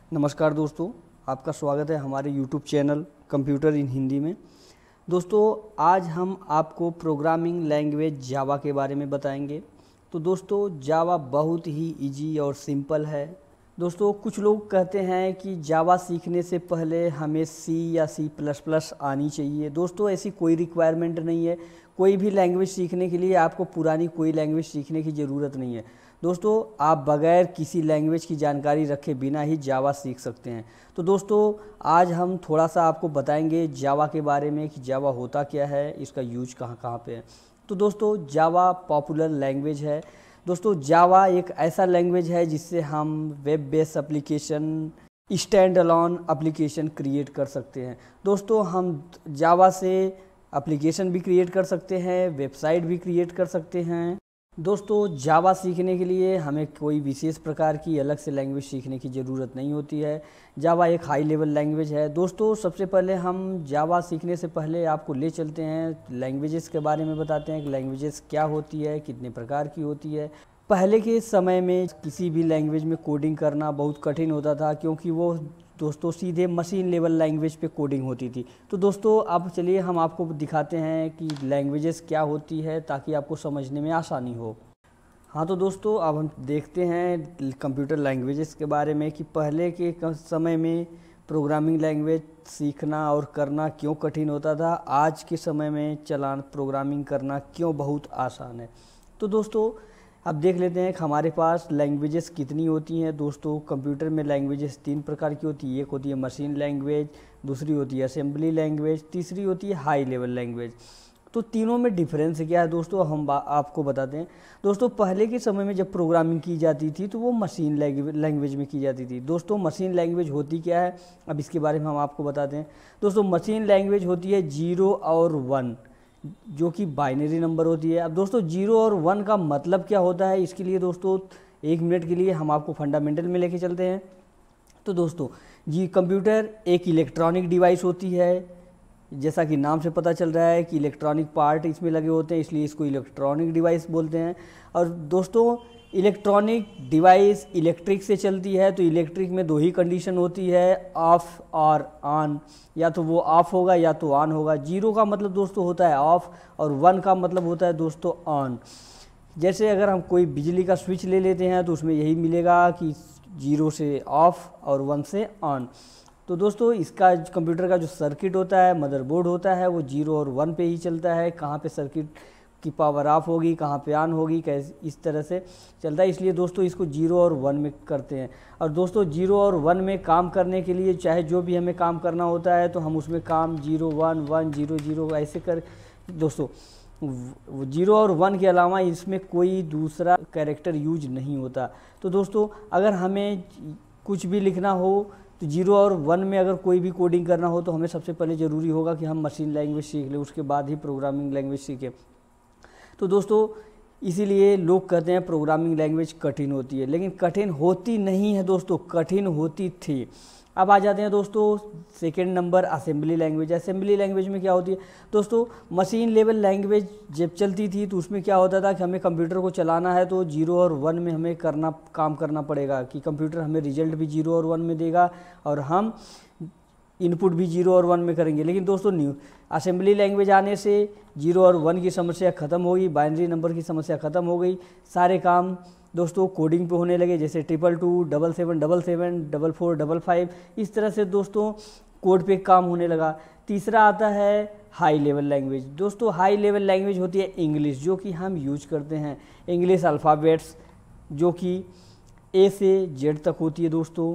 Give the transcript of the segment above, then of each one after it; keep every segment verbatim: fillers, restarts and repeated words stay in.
नमस्कार दोस्तों, आपका स्वागत है हमारे YouTube channel computer in Hindi में। दोस्तों, आज हम आपको प्रोग्रामिंग लैंग्वेज जावा के बारे में बताएंगे। तो दोस्तों, जावा बहुत ही इजी और सिंपल है। दोस्तों, कुछ लोग कहते हैं कि जावा सीखने से पहले हमें सी या सी प्लस प्लस आनी चाहिए। दोस्तों, ऐसी कोई रिक्वायरमेंट नहीं है। कोई भी लैंग्वेज सीखने के लिए आपको पुरानी कोई लैंग्वेज सीखने की ज़रूरत नहीं है। दोस्तों, आप बगैर किसी लैंग्वेज की जानकारी रखे बिना ही जावा सीख सकते हैं। तो दोस्तों, आज हम थोड़ा सा आपको बताएंगे जावा के बारे में कि जावा होता क्या है, इसका यूज कहाँ कहाँ पे है। तो दोस्तों, जावा पॉपुलर लैंग्वेज है। दोस्तों, जावा एक ऐसा लैंग्वेज है जिससे हम web based application, standalone application create कर सकते हैं। दोस्तों, हम जावा से एप्लीकेशन भी क्रिएट कर सकते हैं, वेबसाइट भी क्रिएट कर सकते हैं। दोस्तों, जावा सीखने के लिए हमें कोई विशेष प्रकार की अलग से लैंग्वेज सीखने की ज़रूरत नहीं होती है। जावा एक हाई लेवल लैंग्वेज है। दोस्तों, सबसे पहले हम जावा सीखने से पहले आपको ले चलते हैं लैंग्वेजेस के बारे में, बताते हैं कि लैंग्वेजेस क्या होती है, कितने प्रकार की होती है। पहले के समय में किसी भी लैंग्वेज में कोडिंग करना बहुत कठिन होता था, क्योंकि वो दोस्तों सीधे मशीन लेवल लैंग्वेज पे कोडिंग होती थी। तो दोस्तों, अब चलिए हम आपको दिखाते हैं कि लैंग्वेजेस क्या होती है, ताकि आपको समझने में आसानी हो। हाँ, तो दोस्तों, अब हम देखते हैं कंप्यूटर लैंग्वेजेस के बारे में कि पहले के समय में प्रोग्रामिंग लैंग्वेज सीखना और करना क्यों कठिन होता था, आज के समय में चलान प्रोग्रामिंग करना क्यों बहुत आसान है। तो दोस्तों, अब देख लेते हैं कि हमारे पास लैंग्वेजेस कितनी होती हैं। दोस्तों, कंप्यूटर में लैंग्वेजेस तीन प्रकार की होती है। एक होती है मशीन लैंग्वेज, दूसरी होती है असेंबली लैंग्वेज, तीसरी होती है हाई लेवल लैंग्वेज। तो तीनों में डिफरेंस क्या है दोस्तों, हम आपको बताते हैं। दोस्तों, पहले के समय में जब प्रोग्रामिंग की जाती थी तो वो मशीन लैंग्वेज में की जाती थी। दोस्तों, मशीन लैंग्वेज होती क्या है, अब इसके बारे में हम आपको बताते हैं। दोस्तों, मशीन लैंग्वेज होती है जीरो और वन, जो कि बाइनरी नंबर होती है। अब दोस्तों, जीरो और वन का मतलब क्या होता है, इसके लिए दोस्तों एक मिनट के लिए हम आपको फंडामेंटल में लेके चलते हैं। तो दोस्तों जी, कंप्यूटर एक इलेक्ट्रॉनिक डिवाइस होती है। जैसा कि नाम से पता चल रहा है कि इलेक्ट्रॉनिक पार्ट इसमें लगे होते हैं, इसलिए इसको इलेक्ट्रॉनिक डिवाइस बोलते हैं। और दोस्तों, इलेक्ट्रॉनिक डिवाइस इलेक्ट्रिक से चलती है, तो इलेक्ट्रिक में दो ही कंडीशन होती है, ऑफ और ऑन। या तो वो ऑफ होगा या तो ऑन होगा। जीरो का मतलब दोस्तों होता है ऑफ, और वन का मतलब होता है दोस्तों ऑन। जैसे अगर हम कोई बिजली का स्विच ले लेते हैं तो उसमें यही मिलेगा कि जीरो से ऑफ और वन से ऑन। तो दोस्तों, इसका कंप्यूटर का जो सर्किट होता है, मदरबोर्ड होता है, वो जीरो और वन पे ही चलता है। कहाँ पे सर्किट की पावर ऑफ होगी, कहाँ पे ऑन होगी, कैसे इस तरह से चलता है। इसलिए दोस्तों इसको जीरो और वन में करते हैं। और दोस्तों, जीरो और वन में काम करने के लिए चाहे जो भी हमें काम करना होता है, तो हम उसमें काम zero one one zero zero ऐसे कर। दोस्तों, जीरो और वन के अलावा इसमें कोई दूसरा कैरेक्टर यूज नहीं होता। तो दोस्तों, अगर हमें कुछ भी लिखना हो तो जीरो और वन में अगर कोई भी कोडिंग करना हो तो हमें सबसे पहले ज़रूरी होगा कि हम मशीन लैंग्वेज सीख लें, उसके बाद ही प्रोग्रामिंग लैंग्वेज सीखें। तो दोस्तों, इसीलिए लोग कहते हैं प्रोग्रामिंग लैंग्वेज कठिन होती है, लेकिन कठिन होती नहीं है दोस्तों, कठिन होती थी। अब आ जाते हैं दोस्तों second number, assembly language. Assembly language में क्या होती है दोस्तों, मशीन लेवल लैंग्वेज जब चलती थी तो उसमें क्या होता था कि हमें कंप्यूटर को चलाना है तो जीरो और वन में हमें करना काम करना पड़ेगा, कि कंप्यूटर हमें रिजल्ट भी जीरो और वन में देगा और हम इनपुट भी जीरो और वन में करेंगे। लेकिन दोस्तों, न्यू असेंबली लैंग्वेज आने से जीरो और वन की समस्या ख़त्म हो गई, बाइनरी नंबर की समस्या ख़त्म हो गई। सारे काम दोस्तों कोडिंग पे होने लगे, जैसे triple two, double seven double seven double four double five, इस तरह से दोस्तों कोड पे काम होने लगा। तीसरा आता है हाई लेवल लैंग्वेज। दोस्तों, हाई लेवल लैंग्वेज होती है इंग्लिश, जो कि हम यूज करते हैं। इंग्लिश अल्फ़ाबेट्स जो कि ए से जेड तक होती है दोस्तों।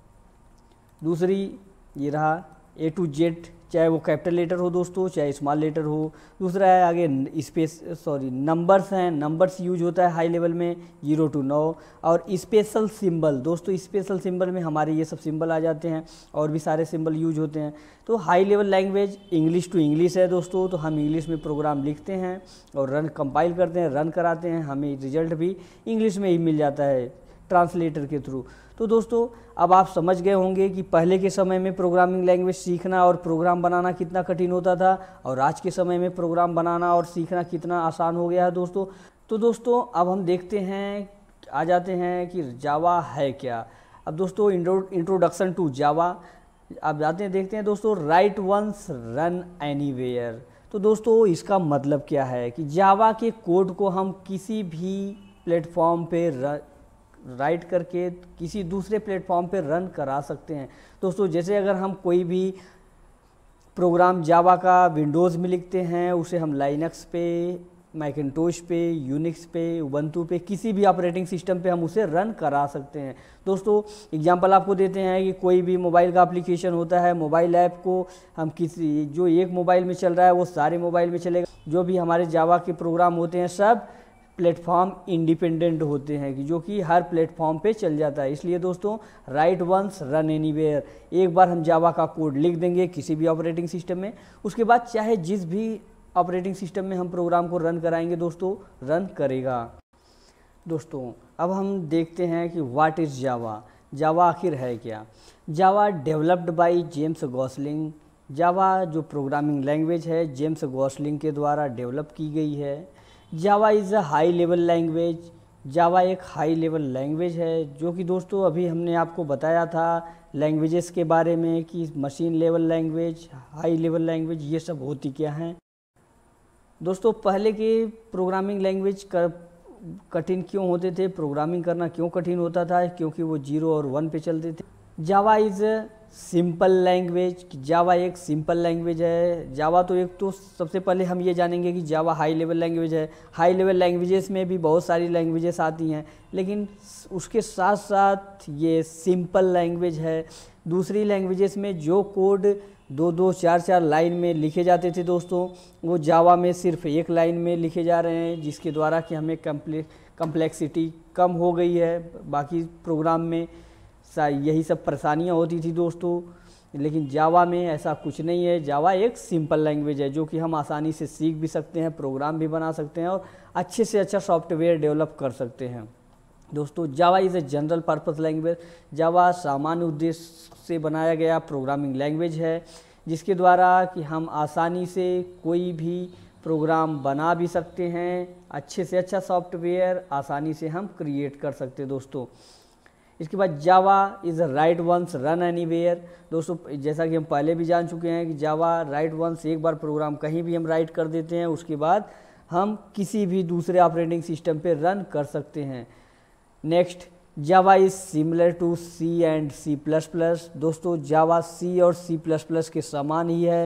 दूसरी ये रहा ए टू जेड, चाहे वो कैपिटल लेटर हो दोस्तों, चाहे स्मॉल लेटर हो। दूसरा है आगे स्पेस सॉरी नंबर्स हैं, नंबर्स यूज होता है हाई लेवल में, जीरो टू नौ। और स्पेशल सिंबल, दोस्तों स्पेशल सिंबल में हमारे ये सब सिंबल आ जाते हैं, और भी सारे सिंबल यूज होते हैं। तो high level language English to English है दोस्तों, तो हम इंग्लिश में प्रोग्राम लिखते हैं और रन कंपाइल करते हैं, रन कराते हैं, हमें रिजल्ट भी इंग्लिश में ही मिल जाता है ट्रांसलेटर के थ्रू। तो दोस्तों, अब आप समझ गए होंगे कि पहले के समय में प्रोग्रामिंग लैंग्वेज सीखना और प्रोग्राम बनाना कितना कठिन होता था, और आज के समय में प्रोग्राम बनाना और सीखना कितना आसान हो गया है दोस्तों। तो दोस्तों, अब हम देखते हैं, आ जाते हैं कि जावा है क्या। अब दोस्तों इंट्रोडक्शन टू जावा आप जाते हैं देखते हैं दोस्तों, राइट वंस रन एनीवेयर। तो दोस्तों इसका मतलब क्या है कि जावा के कोड को हम किसी भी प्लेटफॉर्म पे राइट करके किसी दूसरे प्लेटफॉर्म पे रन करा सकते हैं। दोस्तों जैसे अगर हम कोई भी प्रोग्राम जावा का विंडोज़ में लिखते हैं, उसे हम लाइनक्स पे, मैकिन्टोश पे, यूनिक्स पे, उबंटू पे, किसी भी ऑपरेटिंग सिस्टम पे हम उसे रन करा सकते हैं। दोस्तों एग्जांपल आपको देते हैं कि कोई भी मोबाइल का एप्लीकेशन होता है, मोबाइल ऐप को हम किसी जो एक मोबाइल में चल रहा है वो सारे मोबाइल में चलेगा। जो भी हमारे जावा के प्रोग्राम होते हैं सब प्लेटफॉर्म इंडिपेंडेंट होते हैं कि जो कि हर प्लेटफॉर्म पे चल जाता है। इसलिए दोस्तों राइट वंस रन एनीवेयर, एक बार हम जावा का कोड लिख देंगे किसी भी ऑपरेटिंग सिस्टम में, उसके बाद चाहे जिस भी ऑपरेटिंग सिस्टम में हम प्रोग्राम को रन कराएंगे दोस्तों रन करेगा। दोस्तों अब हम देखते हैं कि व्हाट इज़ जावा, जावा आखिर है क्या। Java developed by James Gosling, Java जो प्रोग्रामिंग लैंग्वेज है जेम्स गॉसलिंग के द्वारा डेवलप की गई है। Java is a high level language, Java एक हाई लेवल लैंग्वेज है जो कि दोस्तों अभी हमने आपको बताया था लैंग्वेजेस के बारे में कि machine level language, high level language ये सब होती क्या हैं। दोस्तों पहले के प्रोग्रामिंग लैंग्वेज कर कठिन क्यों होते थे, प्रोग्रामिंग करना क्यों कठिन होता था, क्योंकि वो जीरो और वन पे चलते थे। Java is simple language, Java एक सिंपल लैंग्वेज है। जावा तो एक तो सबसे पहले हम ये जानेंगे कि जावा हाई लेवल लैंग्वेज है। हाई लेवल लैंग्वेजेस में भी बहुत सारी लैंग्वेजेस आती हैं, लेकिन उसके साथ साथ ये सिंपल लैंग्वेज है। दूसरी लैंग्वेजेस में जो कोड दो दो चार चार लाइन में लिखे जाते थे दोस्तों, वो जावा में सिर्फ एक लाइन में लिखे जा रहे हैं, जिसके द्वारा कि हमें कम्प्लेक्सिटी कम हो गई है। बाकी प्रोग्राम में यही सब परेशानियां होती थी दोस्तों, लेकिन जावा में ऐसा कुछ नहीं है। जावा एक सिंपल लैंग्वेज है जो कि हम आसानी से सीख भी सकते हैं, प्रोग्राम भी बना सकते हैं और अच्छे से अच्छा सॉफ्टवेयर डेवलप कर सकते हैं। दोस्तों Java is a general purpose language, Java सामान्य उद्देश्य से बनाया गया प्रोग्रामिंग लैंग्वेज है, जिसके द्वारा कि हम आसानी से कोई भी प्रोग्राम बना भी सकते हैं, अच्छे से अच्छा सॉफ्टवेयर आसानी से हम क्रिएट कर सकते हैं दोस्तों। इसके बाद Java is write once run anywhere. दोस्तों जैसा कि हम पहले भी जान चुके हैं कि जावा राइट वंस, एक बार प्रोग्राम कहीं भी हम राइट कर देते हैं उसके बाद हम किसी भी दूसरे ऑपरेटिंग सिस्टम पे रन कर सकते हैं। Next, Java is similar to C and C plus plus. दोस्तों जावा सी और सी प्लस प्लस के समान ही है।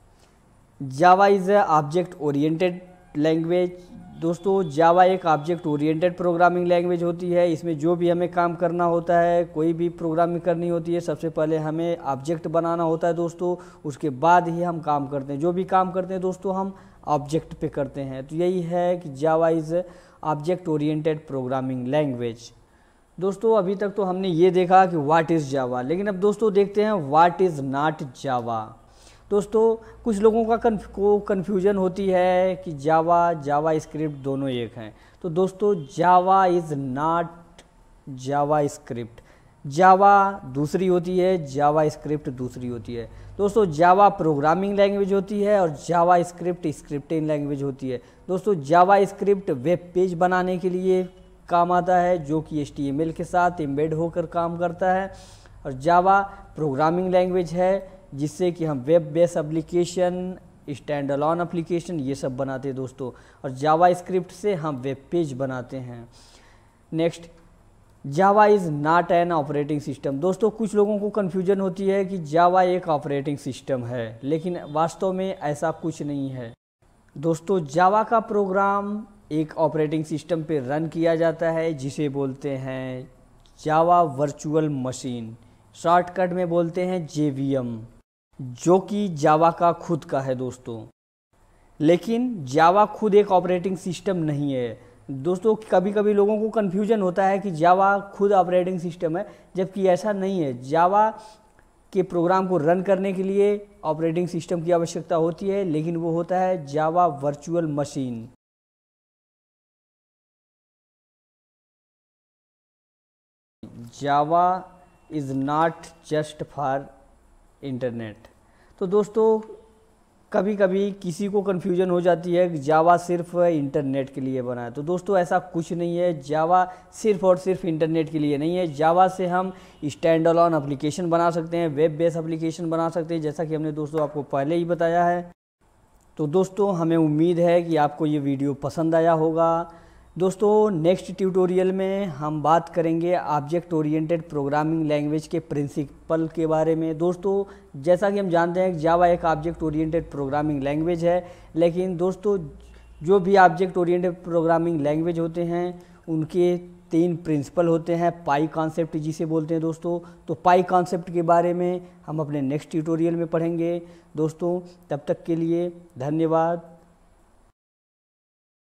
Java is a object oriented language. दोस्तों जावा एक ऑब्जेक्ट ओरिएंटेड प्रोग्रामिंग लैंग्वेज होती है। इसमें जो भी हमें काम करना होता है, कोई भी प्रोग्रामिंग करनी होती है, सबसे पहले हमें ऑब्जेक्ट बनाना होता है दोस्तों, उसके बाद ही हम काम करते हैं। जो भी काम करते हैं दोस्तों हम ऑब्जेक्ट पे करते हैं। तो यही है कि Java is object oriented programming language. दोस्तों अभी तक तो हमने ये देखा कि व्हाट इज़ जावा, लेकिन अब दोस्तों देखते हैं व्हाट इज़ नॉट जावा। दोस्तों कुछ लोगों का कन्फ को कन्फ्यूजन होती है कि जावा जावा स्क्रिप्ट दोनों एक हैं। तो दोस्तों Java is not JavaScript, Java दूसरी होती है, जावा स्क्रिप्ट दूसरी होती है। दोस्तों जावा प्रोग्रामिंग लैंग्वेज होती है और जावा स्क्रिप्ट स्क्रिप्टिंग लैंग्वेज होती है। दोस्तों जावा स्क्रिप्ट वेब पेज बनाने के लिए काम आता है, जो कि एच टी एम एल के साथ एम्बेड होकर काम करता है, और जावा प्रोग्रामिंग लैंग्वेज है जिससे कि हम web base application, standalone application ये सब बनाते हैं दोस्तों, और जावा स्क्रिप्ट से हम वेब पेज बनाते हैं। Next, Java is not an operating system. दोस्तों कुछ लोगों को कन्फ्यूजन होती है कि जावा एक ऑपरेटिंग सिस्टम है, लेकिन वास्तव में ऐसा कुछ नहीं है। दोस्तों जावा का प्रोग्राम एक ऑपरेटिंग सिस्टम पे रन किया जाता है जिसे बोलते हैं जावा वर्चुअल मशीन, शॉर्टकट में बोलते हैं जे वी एम, जो कि जावा का खुद का है दोस्तों। लेकिन जावा खुद एक ऑपरेटिंग सिस्टम नहीं है दोस्तों। कभी कभी लोगों को कन्फ्यूजन होता है कि जावा खुद ऑपरेटिंग सिस्टम है, जबकि ऐसा नहीं है। जावा के प्रोग्राम को रन करने के लिए ऑपरेटिंग सिस्टम की आवश्यकता होती है, लेकिन वो होता है Java virtual machine. Java is not just for internet. तो दोस्तों कभी कभी किसी को कन्फ्यूजन हो जाती है कि जावा सिर्फ इंटरनेट के लिए बना है। तो दोस्तों ऐसा कुछ नहीं है, जावा सिर्फ और सिर्फ इंटरनेट के लिए नहीं है। जावा से हम स्टैंड अलोन एप्लीकेशन बना सकते हैं, वेब बेस्ड एप्लीकेशन बना सकते हैं, जैसा कि हमने दोस्तों आपको पहले ही बताया है। तो दोस्तों हमें उम्मीद है कि आपको ये वीडियो पसंद आया होगा। दोस्तों नेक्स्ट ट्यूटोरियल में हम बात करेंगे ऑब्जेक्ट ओरिएंटेड प्रोग्रामिंग लैंग्वेज के प्रिंसिपल के बारे में। दोस्तों जैसा कि हम जानते हैं कि जावा एक ऑब्जेक्ट ओरिएंटेड प्रोग्रामिंग लैंग्वेज है, लेकिन दोस्तों जो भी ऑब्जेक्ट ओरिएंटेड प्रोग्रामिंग लैंग्वेज होते हैं उनके तीन प्रिंसिपल होते हैं, पाई कॉन्सेप्ट जिसे बोलते हैं दोस्तों। तो पाई कॉन्सेप्ट के बारे में हम अपने नेक्स्ट ट्यूटोरियल में पढ़ेंगे दोस्तों। तब तक के लिए धन्यवाद।